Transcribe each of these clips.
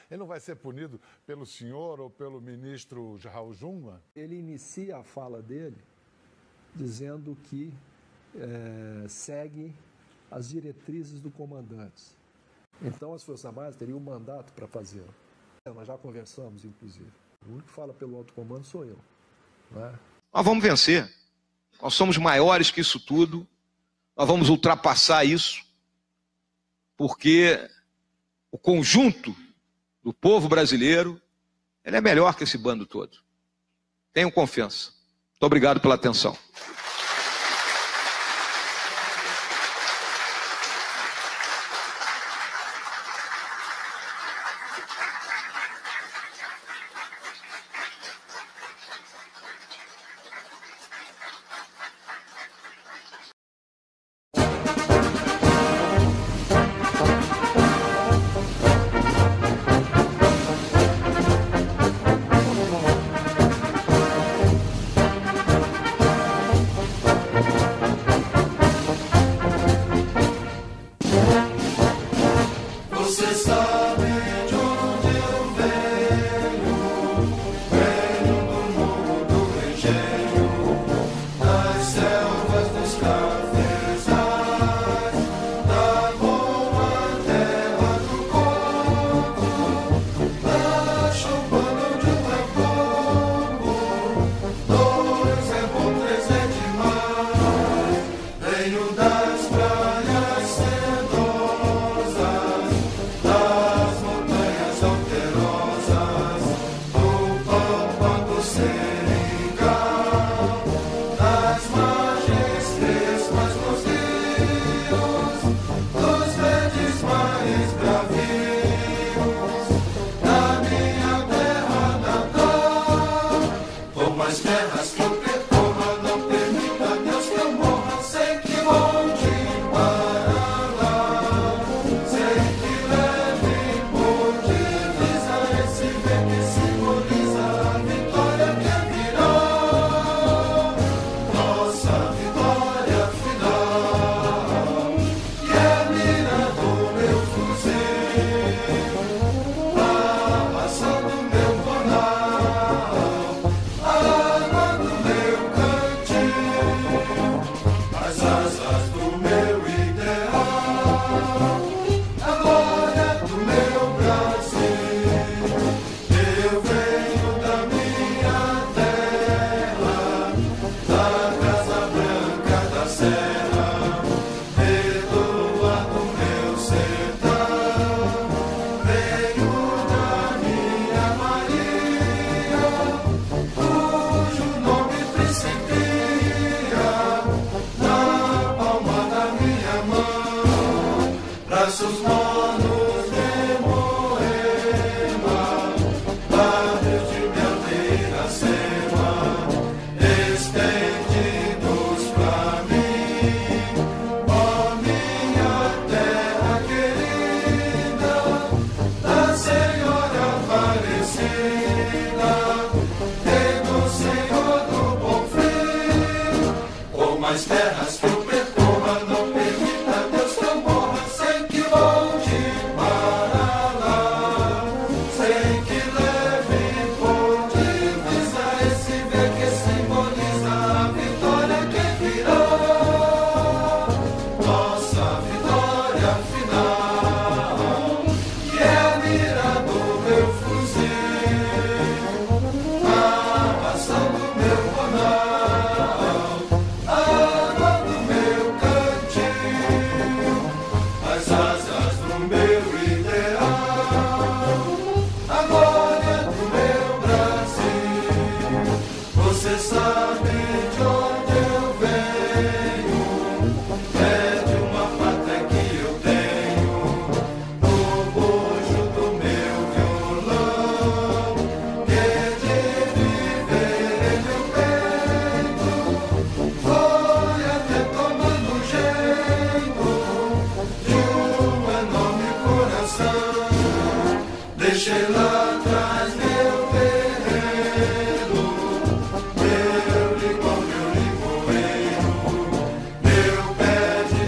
Ele não vai ser punido pelo senhor ou pelo ministro Raul Jungmann? Ele inicia a fala dele dizendo que segue as diretrizes do comandante. Então as Forças Armadas teriam um mandato para fazê-lo. Nós já conversamos, inclusive. O único que fala pelo alto comando sou eu. Não é? Nós vamos vencer. Nós somos maiores que isso tudo. Nós vamos ultrapassar isso, porque o conjunto do povo brasileiro, ele é melhor que esse bando todo. Tenham confiança. Muito obrigado pela atenção.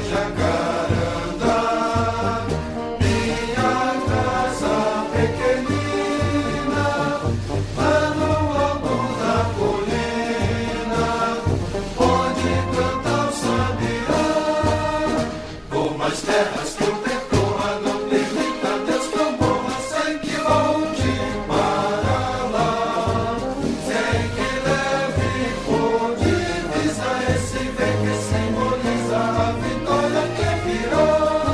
Pequenino as terras que eu percorra, não permita Deus que eu morra sem que volte para lá, sem que leve por divisa esse vem que simboliza a vitória que virá,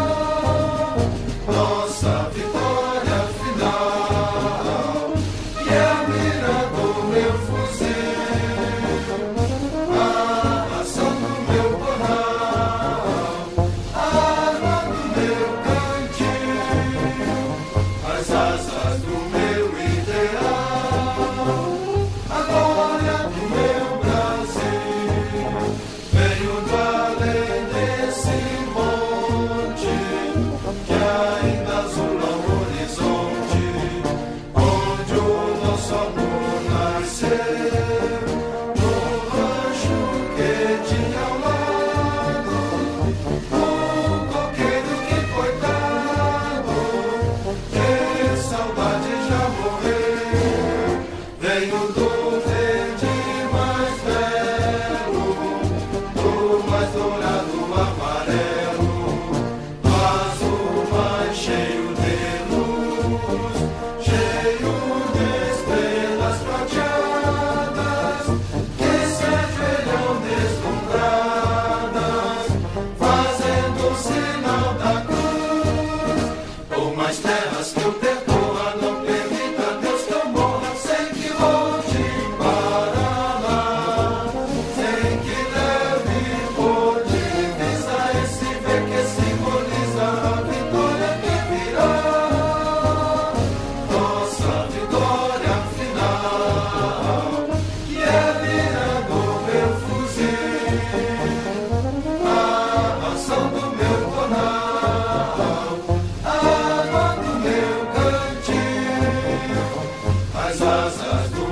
nossa vitória final, que é a mira do meu fuzil, a ação do meu borral, a arma do meu cantil, as asas do meu ideal, a glória do meu Brasil. Venho do além desse monte que ainda azula o horizonte, onde o nosso amor nasceu, no rancho que tinha ao lado, um coqueiro que coitado, de saudade já morreu. Venho do verde mais belo, do mais dourado amarelo, do azul mais cheio de luz, cheio de estrelas prateadas, que se ajoelham deslumbradas, fazendo o sinal da cruz. Por mais terras que eu percorra, não permita Deus que eu morra sem que volte para lá, sem que leve por divisa esse ver que simboliza a vitória que virá, nossa vitória final, que é a mira do meu fuzil, a ação do meu borral, a arma do meu cantil, as asas do